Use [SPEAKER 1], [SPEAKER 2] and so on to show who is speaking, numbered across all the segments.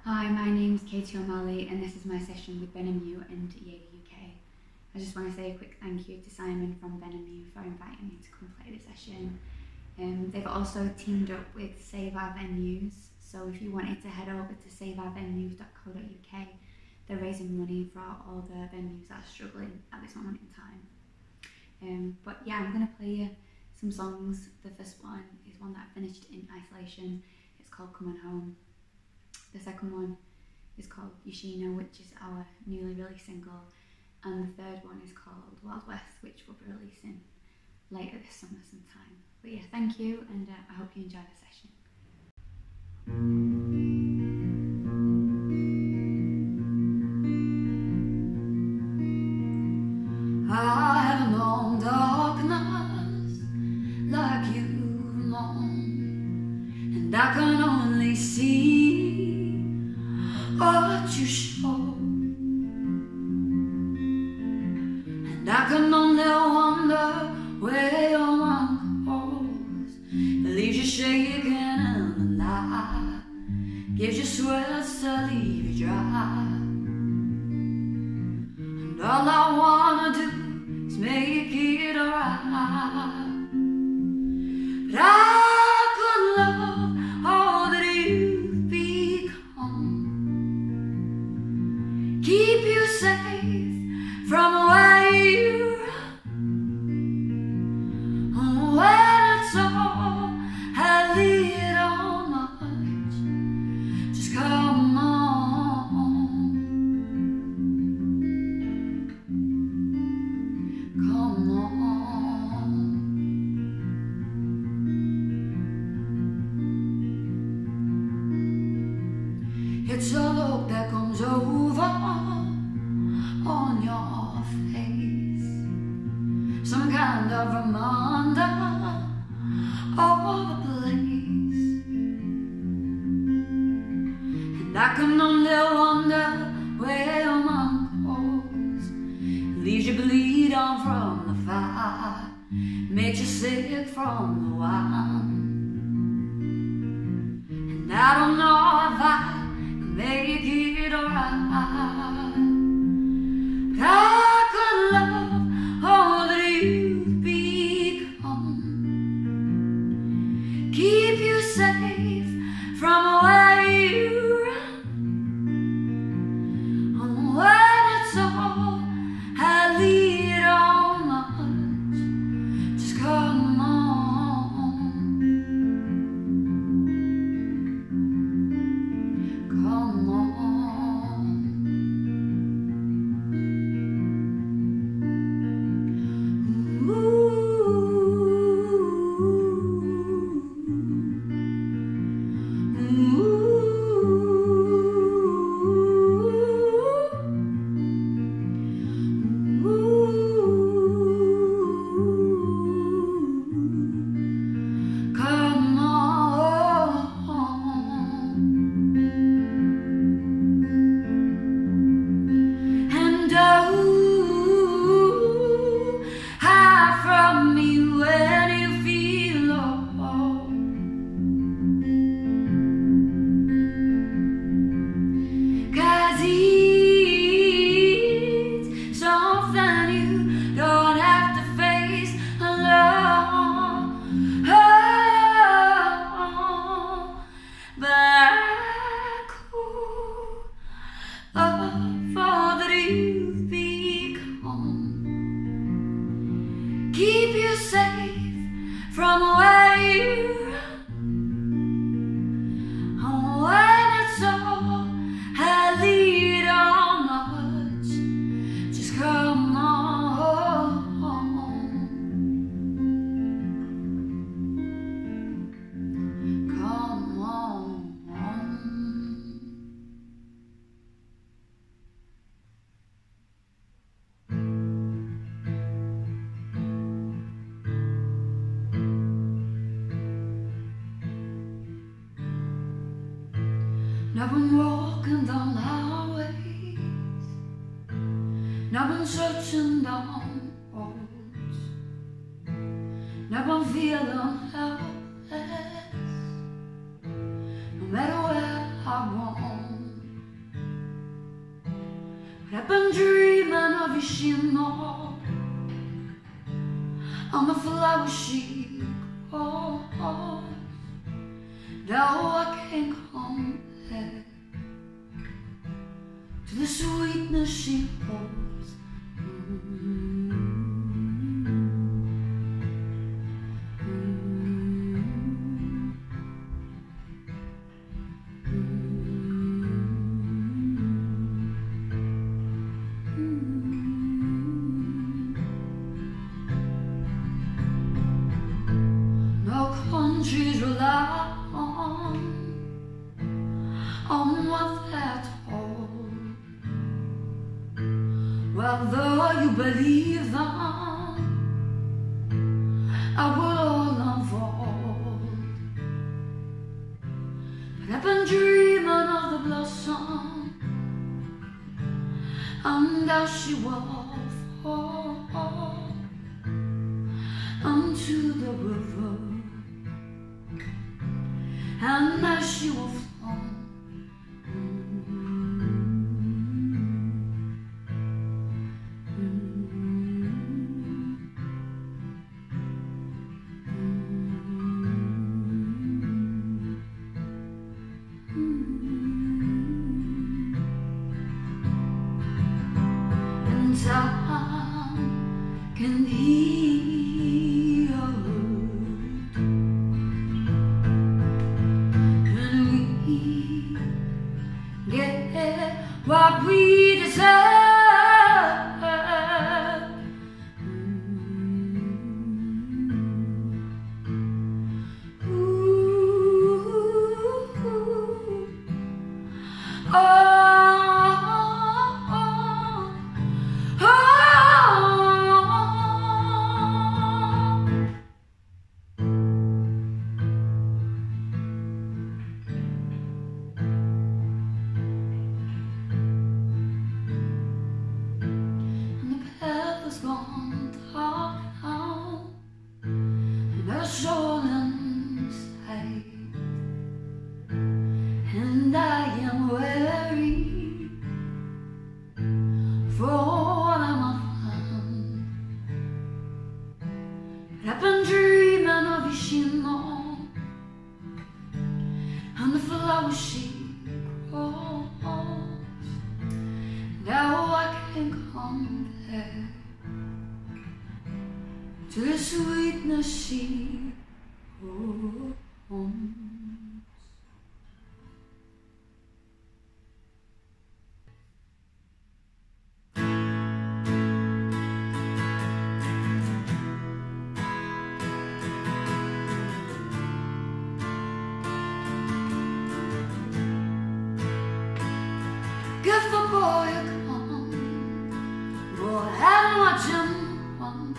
[SPEAKER 1] Hi, my name's Katie O'Malley and this is my session with Benumu and Jäger UK. I just want to say a quick thank you to Simon from Benumu for inviting me to come play the session. They've also teamed up with Save Our Venues, so if you wanted to head over to saveourvenues.co.uk, they're raising money for all the venues that are struggling at this moment in time. But yeah, I'm going to play you some songs. The first one is one that I finished in isolation. It's called Coming Home. The second one is called Yoshino, which is our newly released single. And the third one is called Wild West, which we'll be releasing later this summer sometime. But yeah, thank you, and I hope you enjoy the session.
[SPEAKER 2] I have known darkness like you've known, and I can only see what you show, and I can only wonder where your mind goes. It leaves you shaking in the night, gives you sweats to leave you dry, and all I wanna do is make it alright. But I could love all that you've become, keep you safe from where you run. When it's all had little much, just come on, come on. It's a look that comes over on your face, some kind of reminder of a place, and I can only wonder where your mind goes. It leaves you bleed on from the fire, makes you sick from the wine, and I don't know if I can make it alright. But I could love all that you've become, keep you safe from where you run. And when it's all had little much, just come on, come on. Keep you safe from where you run. Oh, when it's all had little much, just come on, come on. I've been walking down highways, I've been searching down roads, I've been feeling helpless, no matter where I roam. I've been dreaming of you, she know. On the flower she grows. Now I can't compare to the sweetness she holds. No countries rely on what they're told. Whether you believe them, I will all unfold. But I've been dreaming of the blossom, and as she will fall unto the river, and as she will flow. And time can heal hurt, and we get what we deserve. And I am weary for what I'm found. I've been dreaming of you, she know, and the flowers she grows. Now I can compare to the sweetness she holds. Give the boy a come, go ahead and watch him run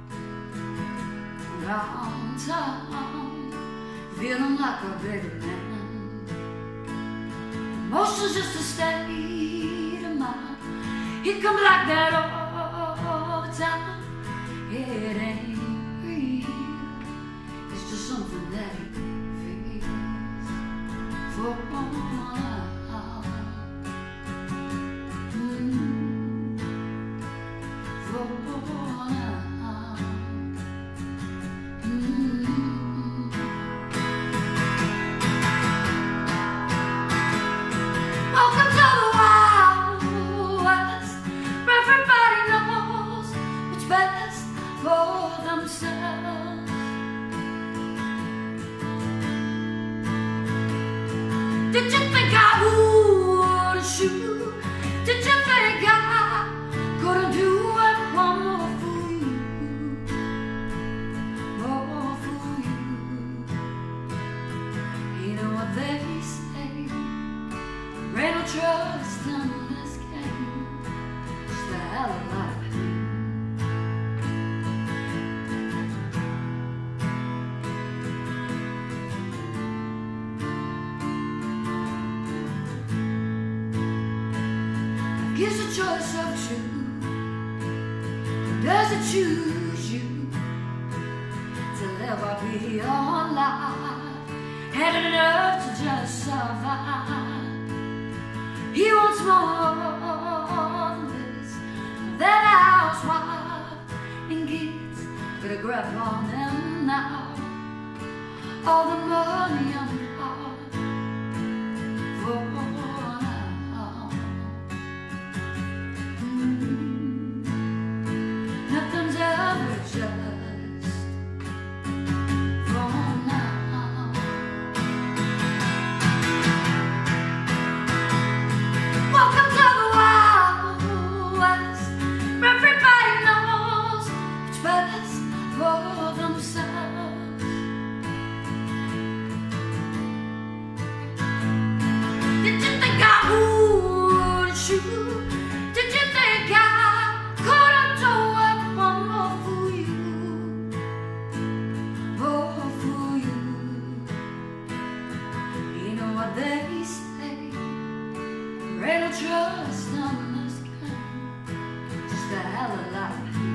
[SPEAKER 2] downtown, feeling like a big man. Emotion's just a state of mind. He comes like that all the time. It ain't real, it's just something that he feels for one. Did you think I would shoot? Did you think I couldn't do it one more for you? More for you. You know what they say, rain or trust in this game, just a hell of a lot of pain. Gives a choice of two. Does it choose you to live or be your life? Had enough to just survive. He wants more grab on them now. All the money and power for now. Nothing's ever just for now. Welcome to the Wild West, where everybody knows what's best for themselves. Did you think I would shoot? Did you think I couldn't do it one more for you? Oh, for you. You know what they say, there ain't no trust on this kind, just a hell of a lot.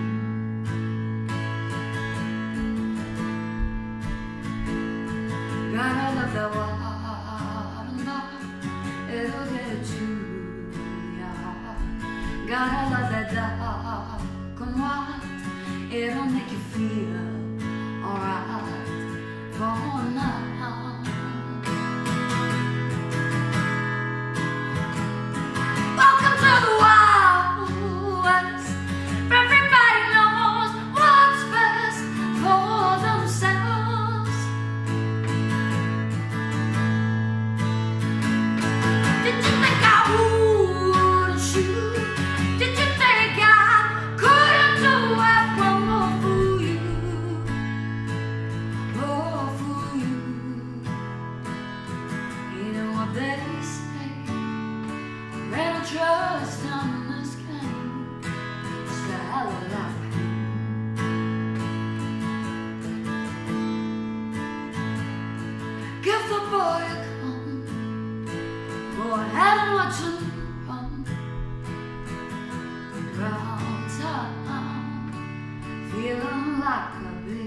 [SPEAKER 2] Gotta love that water now, it'll get to ya. Gotta love that dark and white, it'll make you feel alright for now. Welcome to the Wild West, where everybody knows what's best for themselves. Did you think I would shoot? Did you think I couldn't do it one more for you? Oh, for you. You know what they say, there ain't no trust on this kind, just a hell of a lot. Give the boy a come, go ahead and watch him run round town, feeling like a big